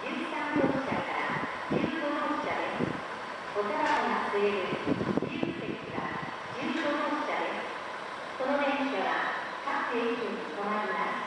13号車から15号車です。おたばこが吸える自由席が15号車です。この電車は各駅に止まります。